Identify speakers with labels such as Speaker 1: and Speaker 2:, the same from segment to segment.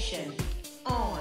Speaker 1: Navigation on.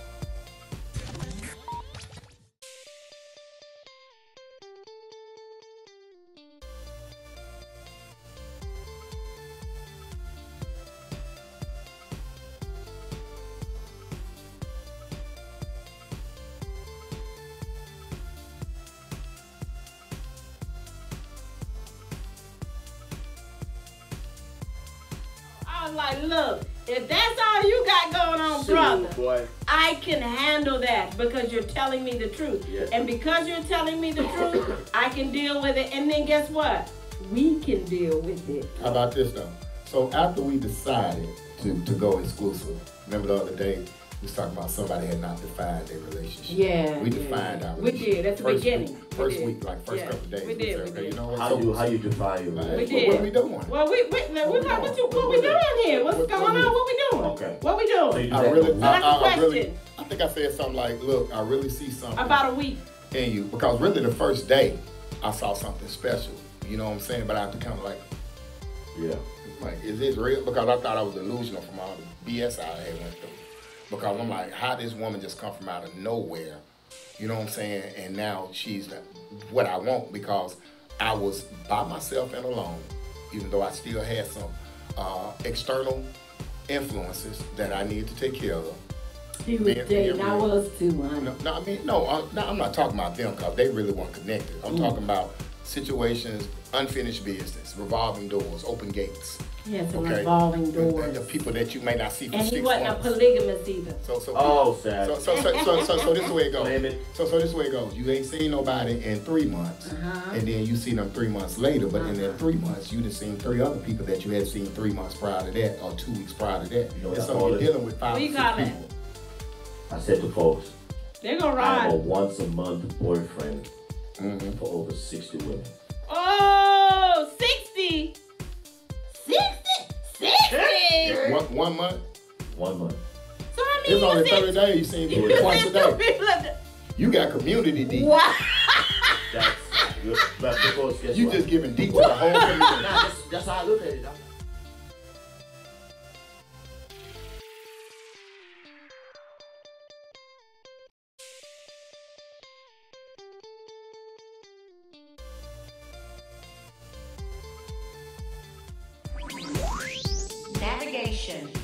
Speaker 1: I was like, look, if that's all you got going on, brother,
Speaker 2: boy.
Speaker 1: I can handle that because you're telling me the truth.
Speaker 2: Yes.
Speaker 1: And because you're telling me the truth, I can deal with it. And then guess what? We can deal with it.
Speaker 3: How about this though? So after we decided to go exclusive, remember the other day we was talking about somebody had not defined their relationship.
Speaker 1: Yeah.
Speaker 3: We defined our
Speaker 1: We
Speaker 3: relationship.
Speaker 1: did at the
Speaker 3: First
Speaker 1: beginning.
Speaker 3: week, first
Speaker 1: We did.
Speaker 3: week, like first
Speaker 1: Yeah.
Speaker 3: couple of days.
Speaker 1: We did,
Speaker 3: said,
Speaker 1: we
Speaker 3: okay,
Speaker 1: did.
Speaker 3: you know what?
Speaker 2: How you define your
Speaker 3: Like,
Speaker 2: relationship?
Speaker 1: We did.
Speaker 3: What are we doing?
Speaker 1: Well, what we doing here? What's going on? What we doing?
Speaker 2: Okay.
Speaker 1: What we doing?
Speaker 2: So you
Speaker 3: I really,
Speaker 1: So that's the
Speaker 3: I really,
Speaker 1: question.
Speaker 3: I think I said something like, look, I really see something
Speaker 1: About a week.
Speaker 3: in you. Because really the first day, I saw something special. You know what I'm saying? But I have to kind of like, is this real? Because I thought I was delusional from all the BS I had went through. Because I'm like, how this woman just come from out of nowhere? You know what I'm saying? And now she's what I want, because I was by myself and alone, even though I still had some external influences that I needed to take care of.
Speaker 1: He was dating. I was too, honey.
Speaker 3: I'm not talking about them because they really weren't connected. I'm talking about situations, unfinished business, revolving doors, open gates.
Speaker 1: Yes, revolving doors.
Speaker 3: The people that you may not see for
Speaker 1: And
Speaker 3: 6
Speaker 1: he
Speaker 3: months.
Speaker 1: wasn't a polygamist either.
Speaker 3: Sad. So this is the way it goes. So this is the way it goes. You ain't seen nobody in 3 months, and then you see them 3 months later. But in that 3 months, you done seen 3 other people that you had seen 3 months prior to that, or 2 weeks prior to that.
Speaker 2: You know
Speaker 3: and
Speaker 2: what
Speaker 3: so
Speaker 2: I call
Speaker 3: you're
Speaker 2: it?
Speaker 3: dealing with 5
Speaker 1: What
Speaker 3: or
Speaker 1: you
Speaker 3: 6
Speaker 1: call
Speaker 3: people.
Speaker 2: I said to folks,
Speaker 1: They're gonna
Speaker 2: I have a
Speaker 1: ride.
Speaker 2: once a month boyfriend for over 60 women.
Speaker 1: Oh, 60. 60?
Speaker 3: One month.
Speaker 2: 1 month.
Speaker 1: So I mean,
Speaker 3: It's only
Speaker 1: what's
Speaker 3: 30 days. You seen people twice a day. You got community deep.
Speaker 1: What?
Speaker 2: That's good. But because guess
Speaker 3: You
Speaker 2: what?
Speaker 3: just giving deep to the whole community.
Speaker 2: Nah, that's how I look at it.
Speaker 1: Navigation